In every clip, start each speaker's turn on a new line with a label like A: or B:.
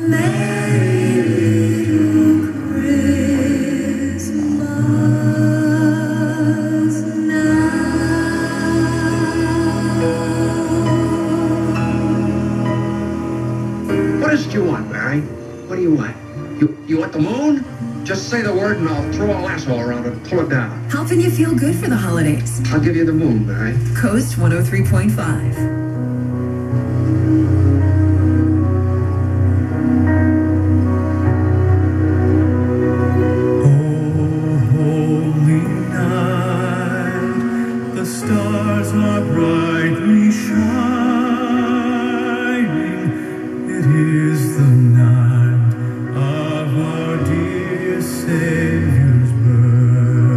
A: You want the moon? Just say the word and I'll throw a lasso around it and pull it down.
B: Helping you feel good for the holidays.
A: I'll give you the moon, Mary.
B: KOST 103.5.
C: Stars are brightly shining. It is the night of our dear Savior's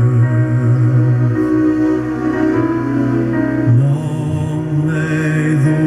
C: birth. Long may the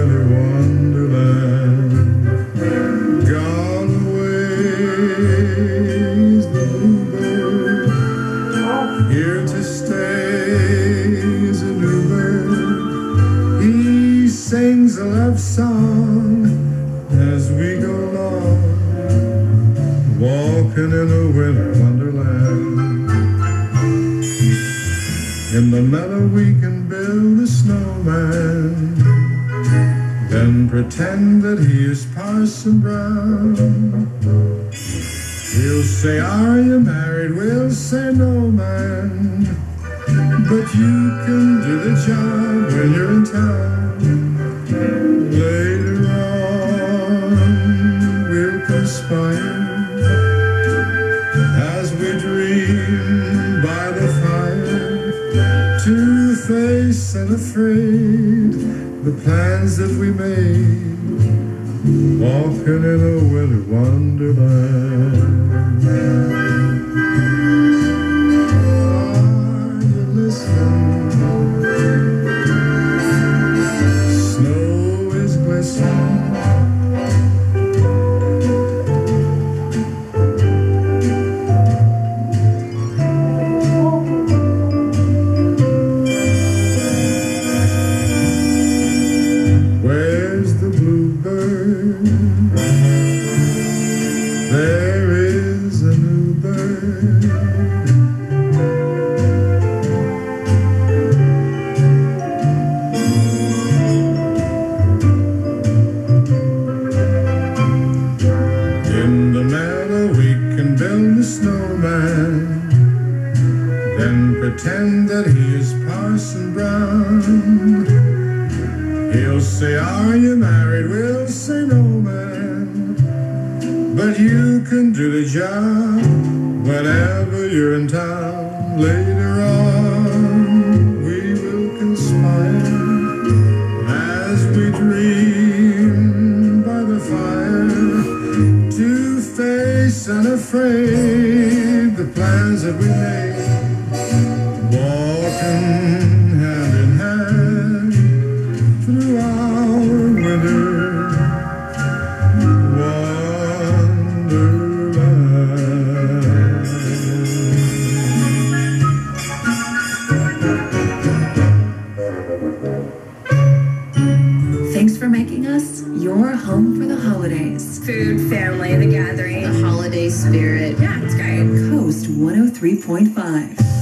C: winter wonderland. Gone away is the bluebird, here to stay is a new bird. He sings a love song as we go along, walking in a winter wonderland. In the meadow we can build a snowman, then pretend that he is Parson Brown. He'll say, are you married? We'll say, no, man, but you can do the job when you're in town. Later on we'll conspire as we dream by the fire, two-faced and afraid, the plans that we made, walking in a winter wonderland. Are you listening? Snow is glistening. Where's the bluebird? There is a new bird. In the meadow we can build a snowman, then pretend that he is Parson Brown. He'll say, are you married? We'll say, no, man, but you can do the job whenever you're in town. Later on we will conspire as we dream by the fire, two-faced and afraid, the plans that we made, walking hand in hand through our winter wonderland.
B: Thanks for making us your home for the holidays.
D: Food, family, the gathering,
E: The holiday spirit.
D: yeah, it's great.
B: KOST 103.5.